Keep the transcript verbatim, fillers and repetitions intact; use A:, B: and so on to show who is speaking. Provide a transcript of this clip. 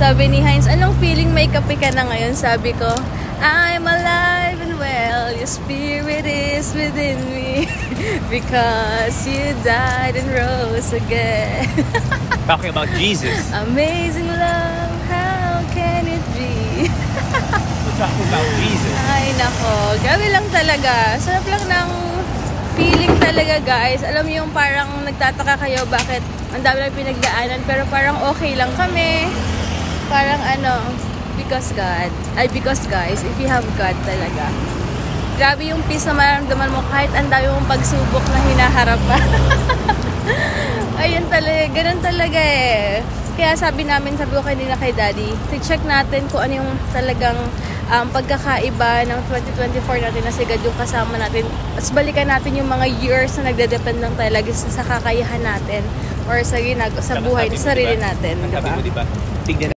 A: Sabi ni Heinz, anong feeling may kape ka na ngayon? Sabi ko, I'm alive and well, your spirit is within me. Because you died and rose again.
B: Talking about Jesus.
A: Amazing love, how can it be?
B: We're talking about Jesus.
A: Ay, nako. Grabe lang talaga. Sarap lang ng feeling talaga, guys. Alam mo yung parang nagtataka kayo bakit ang dami lang pinagdaanan, pero parang okay lang kami. Parang ano, because God. Ay, because guys, if you have God talaga. Grabe yung peace na mararamdaman mo kahit ang dami mong pagsubok na hinaharap pa. Ayun talaga, ganun talaga eh. Kaya sabi namin, sabi ko kanina kay Daddy, check natin kung ano yung talagang um, pagkakaiba ng twenty twenty-four natin na si God yung kasama natin. At balikan natin yung mga years na nagde-depend lang talaga sa kakayahan natin or sa, ginag sa buhay, sa sarili natin.
B: Ang sabi mo, diba? Tignan